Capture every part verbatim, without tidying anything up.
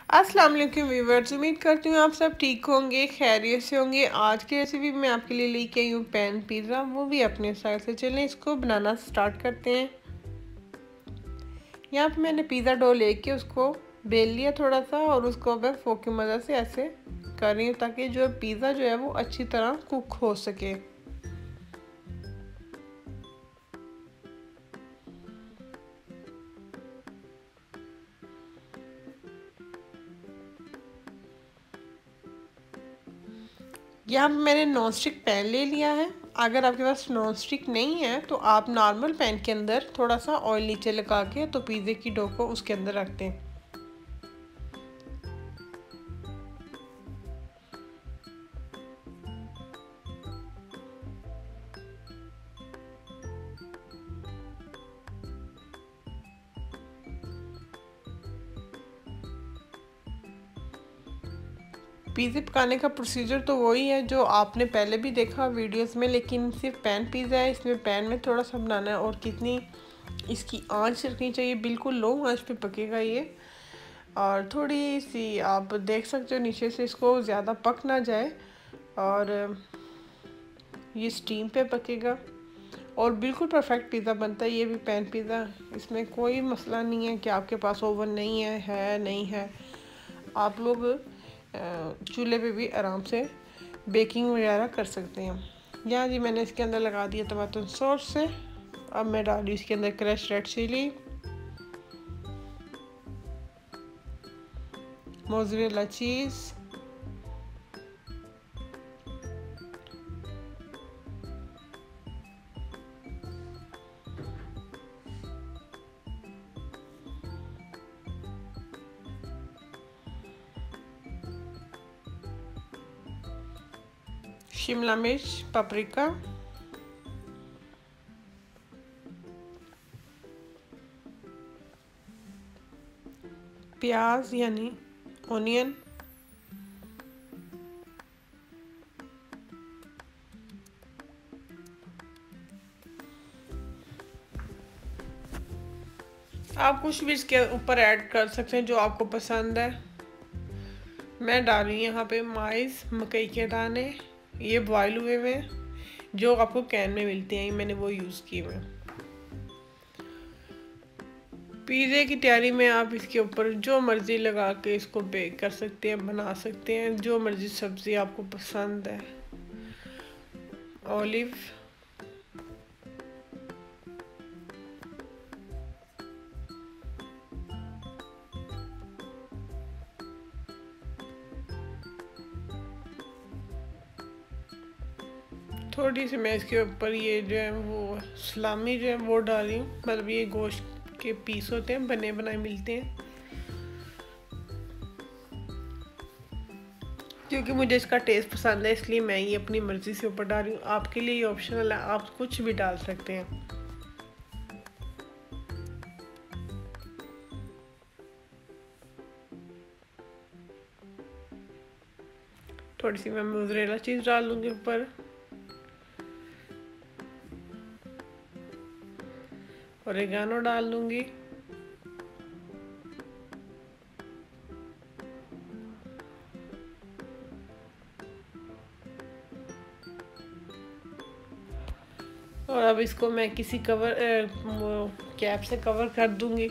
अस्सलाम वालेकुम व्यूअर्स, उम्मीद करती हूँ आप सब ठीक होंगे, खैरियत से होंगे। आज की रेसिपी मैं आपके लिए लेके आई हूँ पैन पिज़्ज़ा, वो भी अपने स्टाइल से। चलें इसको बनाना स्टार्ट करते हैं। यहाँ पे मैंने पिज़्ज़ा डो लेके उसको बेल लिया थोड़ा सा, और उसको मैं फोक की मदद से ऐसे कर रही हूँ ताकि जो पिज़्ज़ा जो है वो अच्छी तरह कुक हो सके। यहाँ पे मैंने नॉन स्टिक पैन ले लिया है। अगर आपके पास नॉन स्टिक नहीं है तो आप नॉर्मल पैन के अंदर थोड़ा सा ऑयल नीचे लगा के तो पिज़्ज़े की डो को उसके अंदर रख दें। पिज़्ज़ा पकाने का प्रोसीजर तो वही है जो आपने पहले भी देखा वीडियोस में, लेकिन सिर्फ पैन पिज़्ज़ा है। इसमें पैन में थोड़ा सा बनाना है, और कितनी इसकी आंच रखनी चाहिए, बिल्कुल लो आंच पे पकेगा ये। और थोड़ी सी आप देख सकते हो नीचे से इसको ज़्यादा पक ना जाए, और ये स्टीम पे पकेगा और बिल्कुल परफेक्ट पिज़्ज़ा बनता है। ये भी पैन पिज़्ज़ा, इसमें कोई मसला नहीं है कि आपके पास ओवन नहीं है है नहीं है। आप लोग चूल्हे पे भी आराम से बेकिंग वगैरह कर सकते हैं। यहाँ जी मैंने इसके अंदर लगा दिया टमाटो सॉस से। अब मैं डाल रही इसके अंदर crush red chilli, mozzarella cheese, शिमला मिर्च, पापरिका, प्याज यानी ओनियन, आप कुछ भी इसके ऊपर ऐड कर सकते हैं जो आपको पसंद है। मैं डाल रही हूँ यहाँ पे माइस, मकई के दाने, ये बॉयल हुए हुए जो आपको कैन में मिलते हैं, मैंने वो यूज़ किए हुए। पिज़्ज़े की तैयारी में आप इसके ऊपर जो मर्ज़ी लगा के इसको बेक कर सकते हैं, बना सकते हैं, जो मर्ज़ी सब्ज़ी आपको पसंद है। ऑलिव, थोड़ी सी मैं इसके ऊपर ये जो है वो सलामी जो है वो डाल रही हूँ। मतलब ये गोश्त के पीस होते हैं, बने बनाए मिलते हैं। क्योंकि मुझे इसका टेस्ट पसंद है इसलिए मैं ये अपनी मर्ज़ी से ऊपर डाल रही हूँ। आपके लिए ये ऑप्शनल है, आप कुछ भी डाल सकते हैं। थोड़ी सी मैं मोज़रेला चीज़ डाल दूँगी ऊपर, ओरेगानो डाल दूँगी, और अब इसको मैं किसी कवर कैप से कवर कर दूँगी।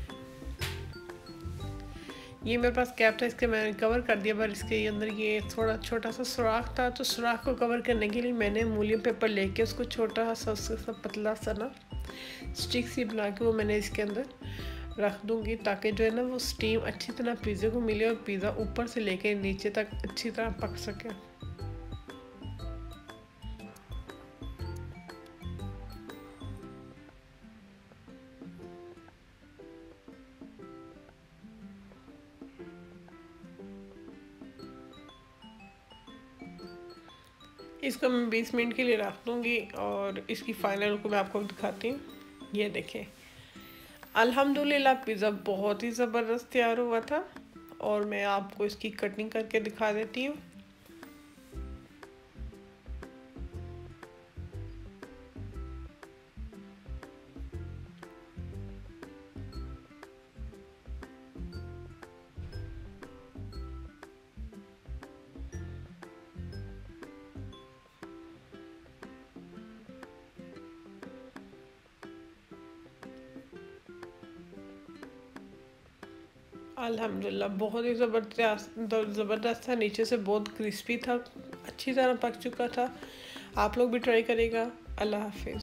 ये मेरे पास कैप था, इसके मैंने कवर कर दिया, पर इसके अंदर ये थोड़ा छोटा सा सुराख था, तो सुराख को कवर करने के लिए मैंने मूलियम पेपर लेके उसको छोटा सा उसका सा पतला सा ना स्टिक सी बना के वो मैंने इसके अंदर रख दूँगी, ताकि जो है ना वो स्टीम अच्छी तरह पिज़्ज़े को मिले और पिज़्ज़ा ऊपर से लेके नीचे तक अच्छी तरह पक सके। इसको मैं बीस मिनट के लिए रख दूँगी, और इसकी फाइनल लुक मैं आपको दिखाती हूँ। ये देखें, अल्हम्दुलिल्लाह पिज़्ज़ा बहुत ही ज़बरदस्त तैयार हुआ था, और मैं आपको इसकी कटिंग करके दिखा देती हूँ। अल्हम्दुलिल्लाह बहुत ही ज़बरदस्त ज़बरदस्त था, नीचे से बहुत क्रिस्पी था, अच्छी तरह पक चुका था। आप लोग भी ट्राई करेगा। अल्लाह हाफिज़।